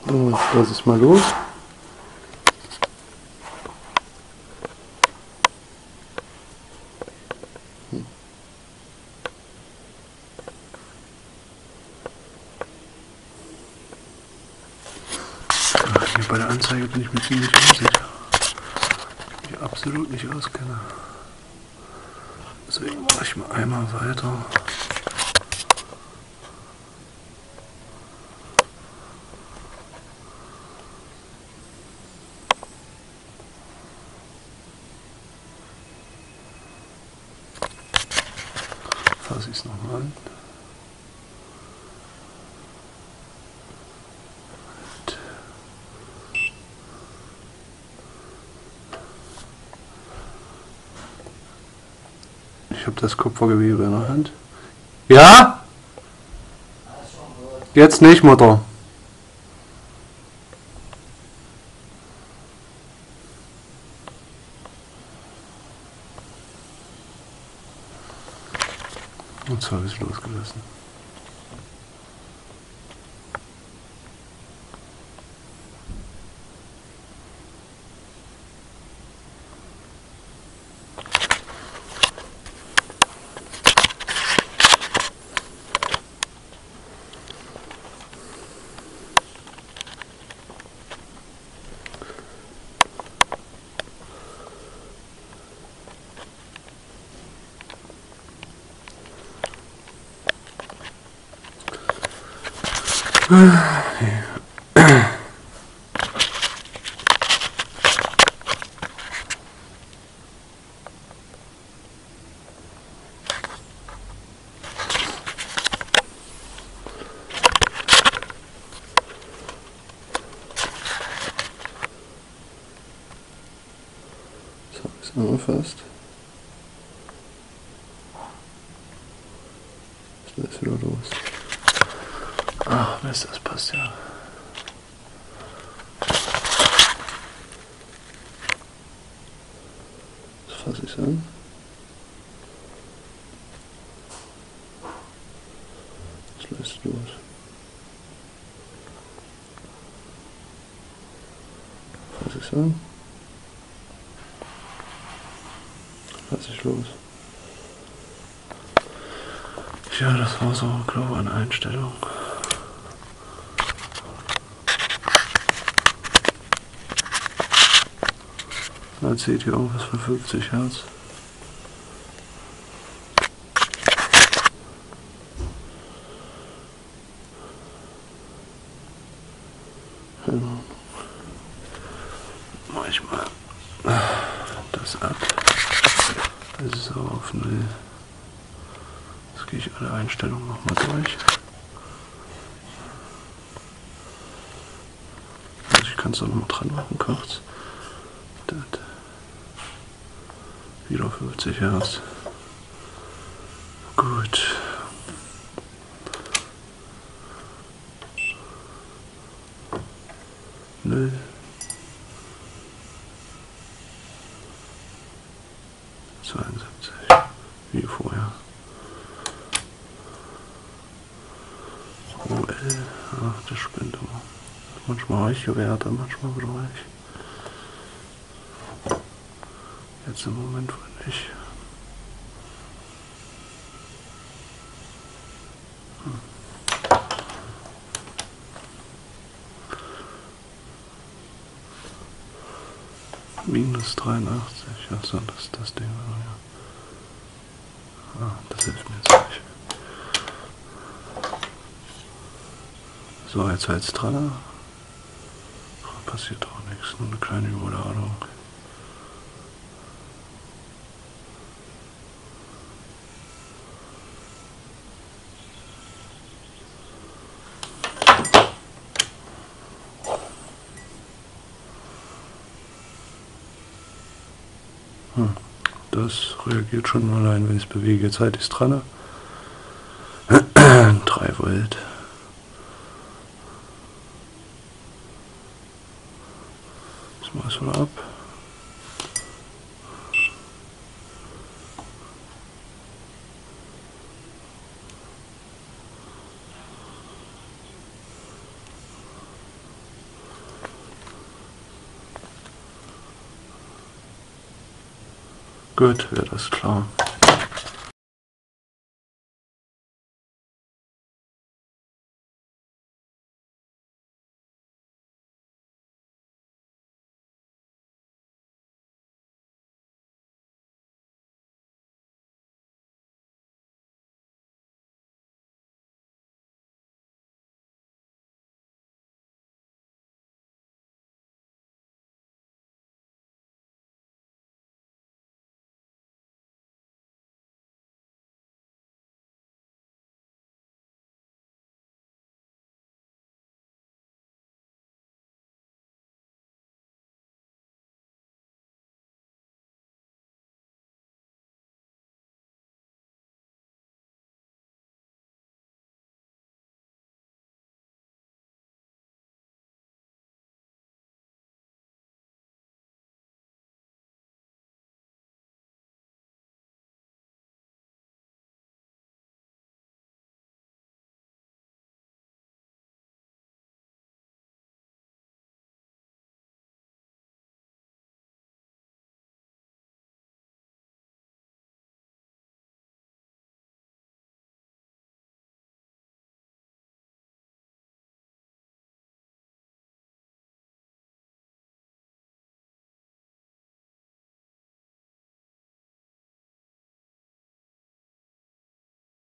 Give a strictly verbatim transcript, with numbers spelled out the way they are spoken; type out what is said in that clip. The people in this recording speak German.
So, lass es mal los. Ach, bei der Anzeige bin ich mir ziemlich unsicher. Ich mich absolut nicht auskenne. Deswegen mache ich mal einmal weiter. Fasse ich es nochmal an. Ich habe das Kupfergewebe in der Hand. Ja? Jetzt nicht, Mutter. Und so habe ich es losgelassen. So, ist angefasst. Was ist wieder los? Ach Mist, das passt ja. Das fasse ich an. Das lässt los. Fasse ich an. Lass ich los. Ja, das war so, glaube ich, eine Einstellung. Man sieht hier irgendwas von fünfzig Hertz. Genau. Mach ich mal das ab. Das ist so auf null. Jetzt gehe ich alle Einstellungen nochmal durch. Also ich kann es auch noch mal dran machen, kurz. Das. Wieder fünfzig Hertz. Gut. Null. zweiundsiebzig. Wie vorher. O L. Ach, das spinnt immer. Manchmal reiche Werte, manchmal wieder reich. Jetzt im Moment wohl nicht. Hm. Minus dreiundachtzig, achso, das ist das Ding. Ja. Ah, das hilft mir jetzt nicht. So, jetzt hält es dran. Passiert auch nichts, nur eine kleine Überladung. Hm. Das reagiert schon allein, wenn ich es bewege. Jetzt halte ich es dran. drei Volt. Das mache ich wieder ab. Gut, wird das klar.